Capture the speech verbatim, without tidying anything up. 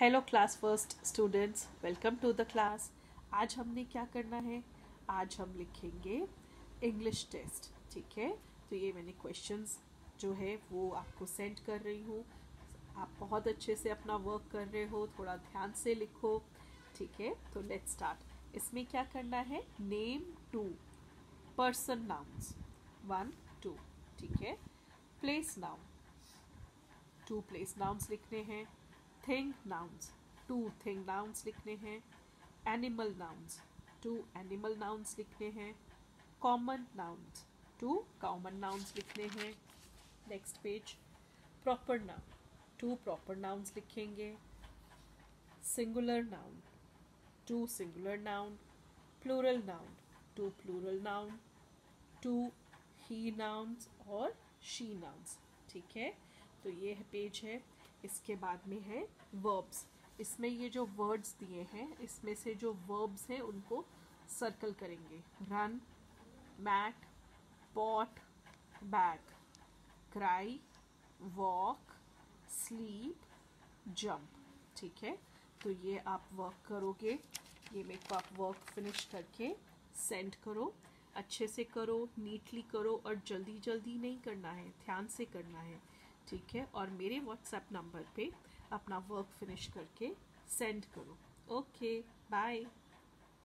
Hello class first students, welcome to the class. आज हमने क्या करना है? आज हम लिखेंगे इंग्लिश टेस्ट। ठीक है, तो ये मैंने क्वेश्चंस जो है वो आपको सेंड कर रही हूँ। आप बहुत अच्छे से अपना वर्क कर रहे हो, थोड़ा ध्यान से लिखो। ठीक है, तो लेट्स स्टार्ट। इसमें क्या करना है? Name two person nouns, one two. ठीक है, place noun, two place nouns लिखने हैं। Thing nouns, two thing nouns लिखने हैं। Animal nouns, two animal nouns लिखने हैं। Common nouns, two common nouns लिखने हैं। Next page. Proper noun, two proper nouns लिखेंगे। Singular noun, two singular noun. Plural noun, two plural noun. Two he nouns और she nouns. ठीक है, तो ये पेज है। इसके बाद में है वर्ब्स। इसमें ये जो वर्ड्स दिए हैं, इसमें से जो वर्ब्स हैं उनको सर्कल करेंगे। Run, mat, pot, bag, cry, walk, sleep, jump. ठीक है, तो ये आप वर्क करोगे। ये मेरे को आप वर्क फिनिश करके सेंड करो। अच्छे से करो, नीटली करो और जल्दी जल्दी नहीं करना है, ध्यान से करना है। ठीक है, और मेरे व्हाट्सएप नंबर पे अपना वर्क फिनिश करके सेंड करो। Okay, bye.